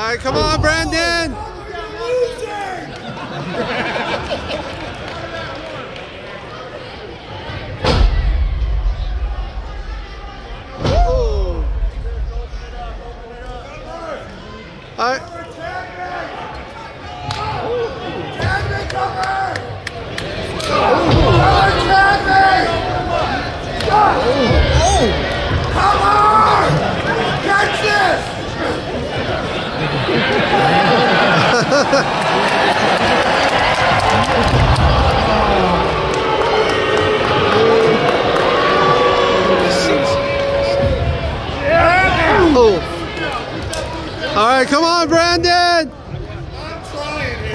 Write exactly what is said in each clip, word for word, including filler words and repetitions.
right, come on, Brandon. Oh. All right. Come on! Catch this! Oh. All right, come on, Brandon. I'm trying here.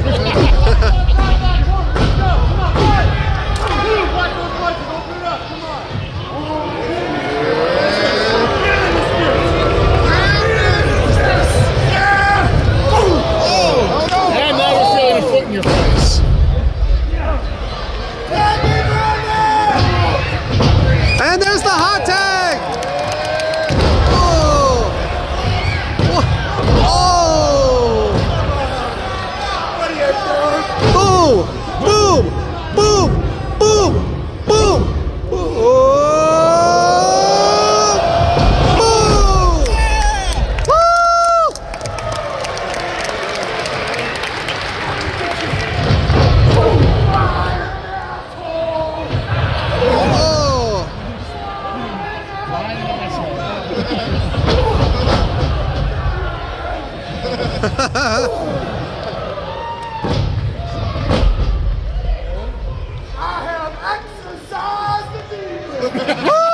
In your face. And there's the hot tag. Oh. Oh. Boom. Boom. Boom. Boom. Boom. Oh. Boom. Woo. I have exercised the demon.